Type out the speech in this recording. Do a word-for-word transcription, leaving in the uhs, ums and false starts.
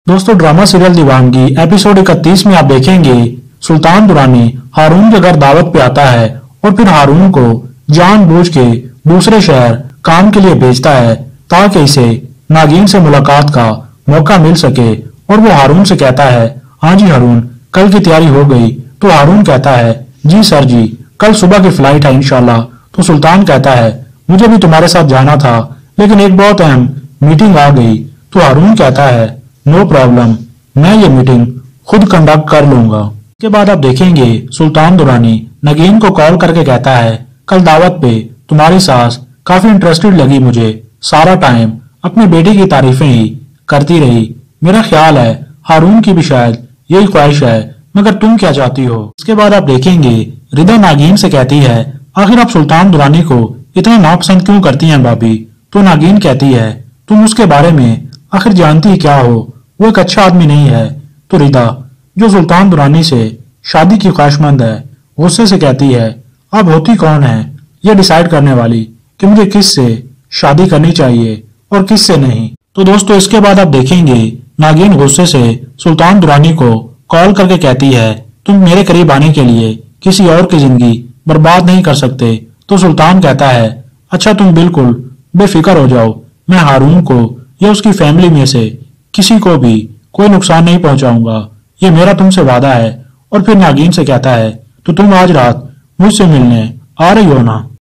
दोस्तों drama serial दीवानगी episode इकतीस में आप देखेंगे सुल्तान दुरानी हारून के घर दावत पे आता है और फिर हारून को जानबूझ के दूसरे शहर काम के लिए भेजता है ताकि इसे नागिन से मुलाकात का मौका मिल सके। और वो हारून से कहता है, हाँ जी हारून, कल की तैयारी हो गई? तो हारून कहता है, जी सर जी, कल सुबह की फ्लाइट है इंशाल्लाह। तो सुल्तान कहता है, मुझे भी तुम्हारे साथ जाना था लेकिन एक बहुत अहम मीटिंग आ गई। तो हारून कहता है, नो प्रॉब्लम, मैं ये मीटिंग खुद कंडक्ट कर लूंगा। इसके बाद आप देखेंगे सुल्तान दुरानी नगीन को कॉल करके कहता है, कल दावत पे तुम्हारी सास काफी इंटरेस्टेड लगी मुझे, सारा टाइम अपनी बेटी की तारीफें ही करती रही। मेरा ख्याल है हारून की भी शायद यही ख्वाहिश है, मगर तुम क्या चाहती हो? इसके बाद आप देखेंगे रिदा नागिन से कहती है, आखिर आप सुल्तान दुरानी को इतना नापसंद क्यों करती हैं भाभी? तो नागिन कहती है, तुम उसके बारे में आखिर जानती क्या हो? वो एक अच्छा आदमी नहीं है। तो रिदा जो सुल्तान दुरानी से शादी की ख्वाहिशमंद है गुस्से से कहती है, अब होती कौन है ये डिसाइड करने वाली कि मुझे किस से शादी करनी चाहिए और किस से नहीं? तो दोस्तों इसके बाद आप देखेंगे नागिन गुस्से से सुल्तान दुरानी को कॉल करके कहती है, तुम मेरे करीब आने के लिए किसी और की जिंदगी बर्बाद नहीं कर सकते। तो सुल्तान कहता है, अच्छा तुम बिल्कुल बेफिक्र हो जाओ, मैं हारून को या उसकी फैमिली में से किसी को भी कोई नुकसान नहीं पहुंचाऊंगा, ये मेरा तुमसे वादा है। और फिर नागिन से कहता है, तो तुम आज रात मुझसे मिलने आ रही हो ना?